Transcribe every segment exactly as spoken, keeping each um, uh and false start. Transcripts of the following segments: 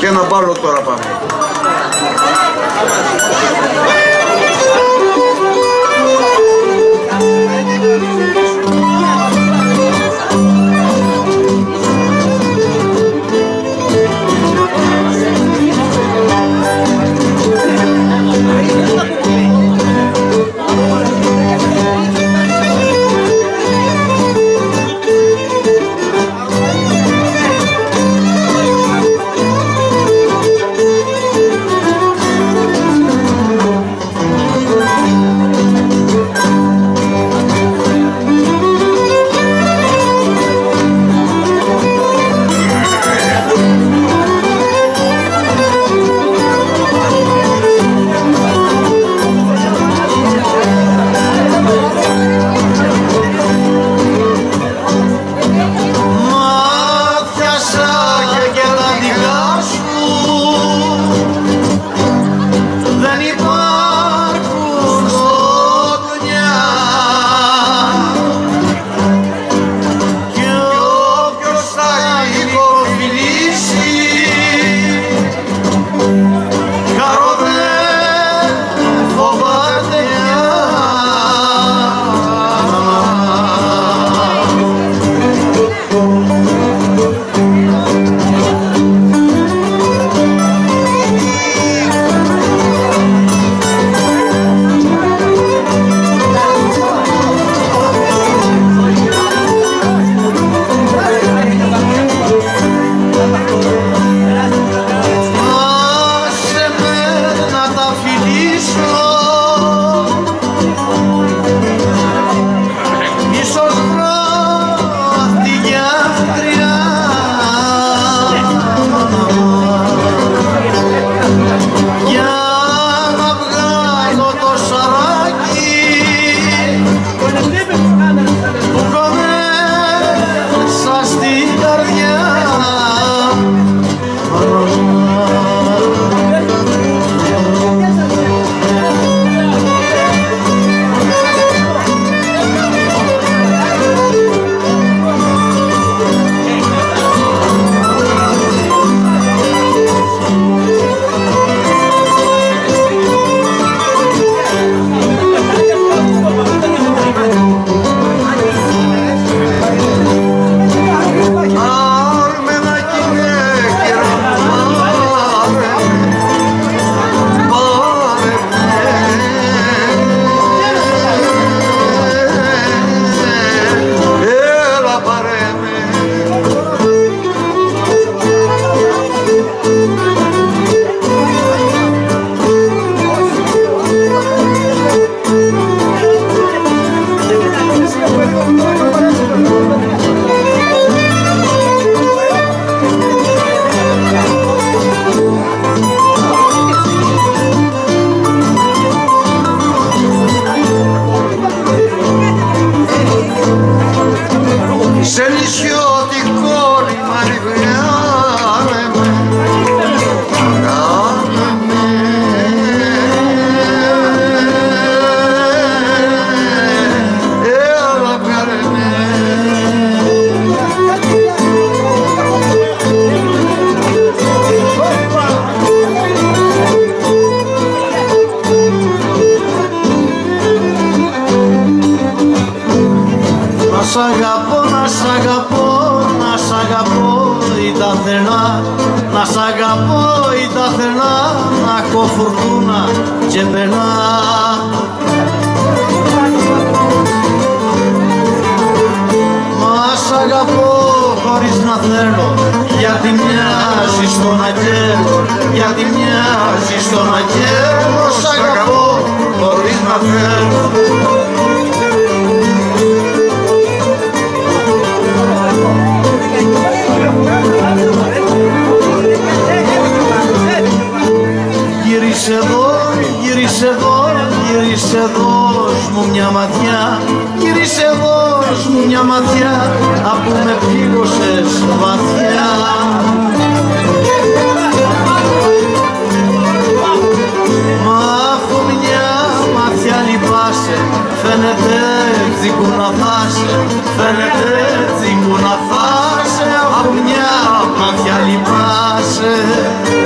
Και ένα μπάλο τώρα πάμε. σ' αγαπώ, να σ' αγαπώ, να σ' αγαπώ ή τα θερνά, να σ' αγαπώ ή τα θερνά, να έχω φουρτούνα και περνά. Μα σ' αγαπώ χωρίς να θέλω, γιατί μοιάζει στον αγγέλο, γιατί μοιάζει στον αγγέλο. Σ' αγαπώ χωρίς να θέλω. Γύρισε εδώ, γύρισε εδώ, γύρισε εδώ, δώσ' μου μια ματιά, γύρισε εδώ, δώσ' μου μια ματιά, αφού με πλήγωσες βαθιά. Μα αφού μια ματιά λυπάσαι, φαίνεται έτσι που να θάσαι, φαίνεται έτσι που να θάσαι, αφού μια ματιά λυπάσαι.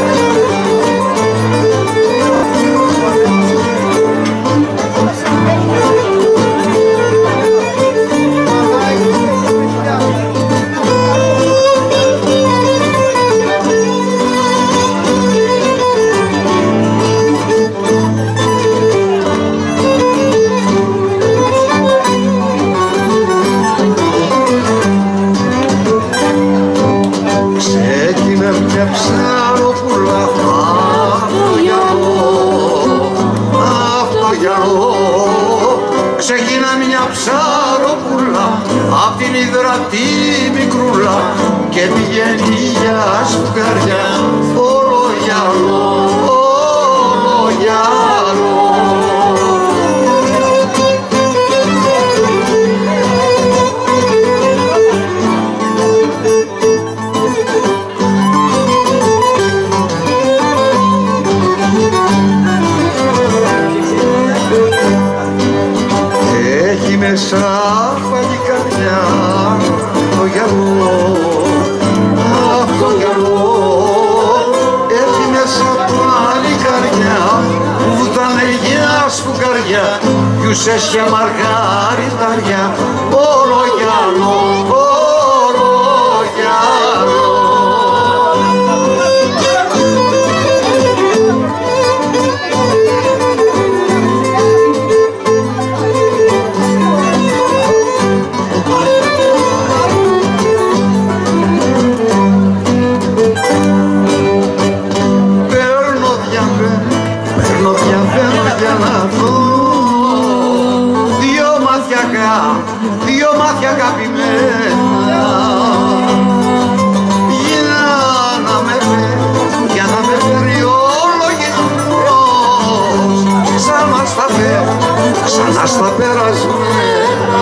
και ψαροπούλα απ' το γυαλό, απ' το γυαλό. Ξεκίνα μια ψαροπούλα απ' την υδρατή μικρούλα και πηγαίνει για σφουγγαριά όλο γυαλό, όλο γυαλό. Μέσα πάλι καρδιά το γυαλό, απ' το γυαλό. Έχει μέσα πάλι καρδιά που βουτάνε για σφουγγαριά γιουσές και μαργαριτάρια όλο γυαλό, όλο γυαλό. Δυο μάτια αγαπημένα για να με φέρει, για να με φέρει ο λογισμός ξανά στα πέρα, ξανά στα περασμένα.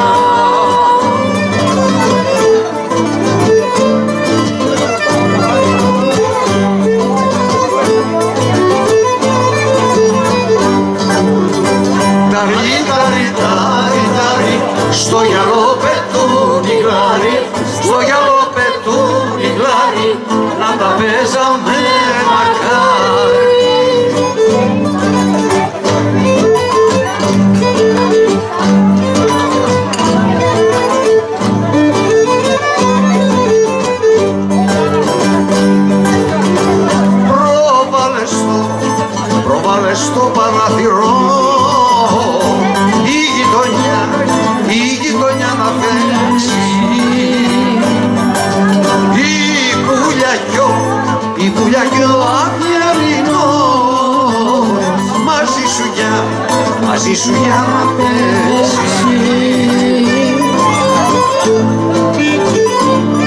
Ταρί, ταρί, ταρί, ταρί, στο γυαλό πετούν οι γλάροι, στο γυαλό πετούν οι γλάροι, να τα παίζαμε μακάρι. Πρόβαλε στο, πρόβαλε στο παραθυρό η γειτονιά, η γειτονιά να παίξει. Η πουλιακιό, η πουλιακιό αδιαρινός μαζί σου για, μαζί σου για να παίξει.